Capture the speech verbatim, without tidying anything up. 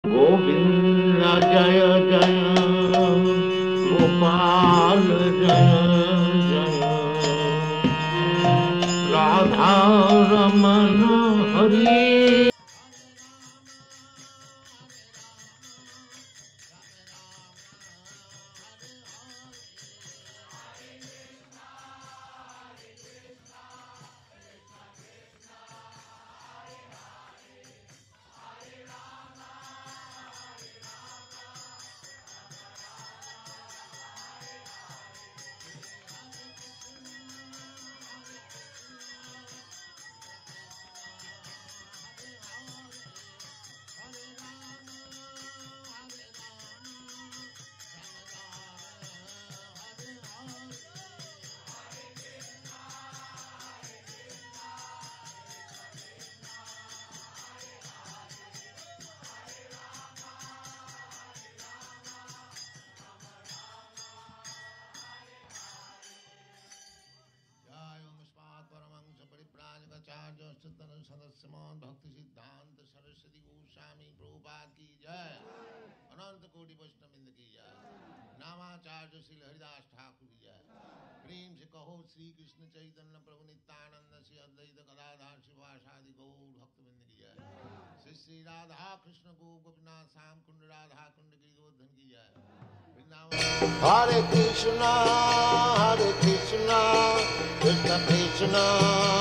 गोविंद जय जय गोपाल जय जय राधा रमण हरि। सदस्यमान भक्ति सिद्धांत सरस्वती गोस्वामी प्रभुपाद की जय। अनंत कोटि वैष्णववृंद की जय। नामाचार्य श्री हरिदास ठाकुर की जय। प्रेम से कहो श्री कृष्ण चैतन्य प्रभु नित्यानंद श्री अद्वैत गदाधर शिवासादि गौर भक्तवृंद की जय। श्री श्री राधा कृष्ण को गोपीनाथ श्याम कुंड राधा कुंड गिरिवर्धन की जय। हरे कृष्णा हरे कृष्णा कृष्ण कृष्णा